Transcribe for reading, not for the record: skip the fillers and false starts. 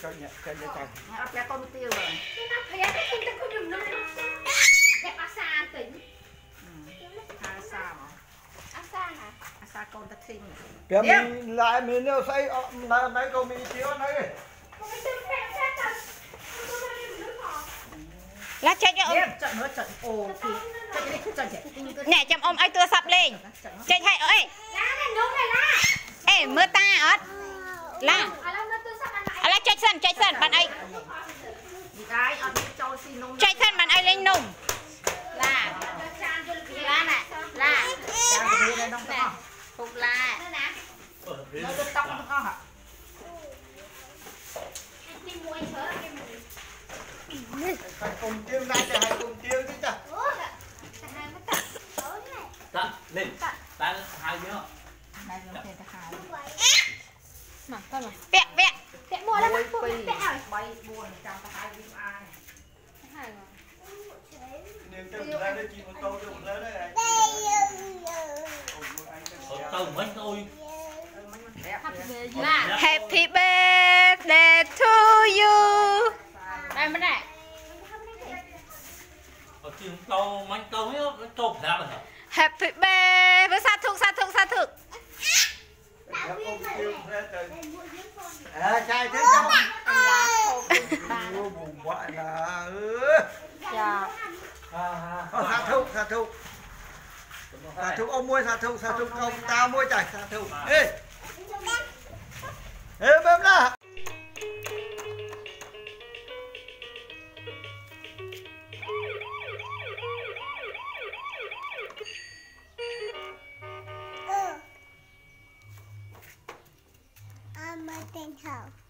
cho nhẹ cho bé con tiêu rồi Thế cái không ta có đừng nói đẹp asa tỉnh asa mà asa hả asa con ta thinh bé mình lại mình nếu say nãy câu mình chiếu này lá chơi cho ông trận nữa trận ồ thì trận nè chăm ông ai tua sập lên chơi hay ơi ê mưa ta ớt là lá chơi sân bạn ấy chơi sân bạn ấy lên nùng là này là phục là nó được tóc nó ngon hả cùng tiêu này thì hay cùng tiêu chứ ta lên ta hai đứa này nó tiền ta hai mà con mà vẹn vẽ mua lắm không vẽ rồi bay buồn trong ta hai đứa ai hai nếu tiêu ra đây chỉ một câu được lên đấy tao mấy tôi là happy birthday to you đây bên này ở trường tao mấy câu ấy nó trộm ra rồi happy birthday với sa thục trai thế không buồn quá là sa thục ông mua sa thục ông ta mua chảy sa thục ê bấm ra I'm a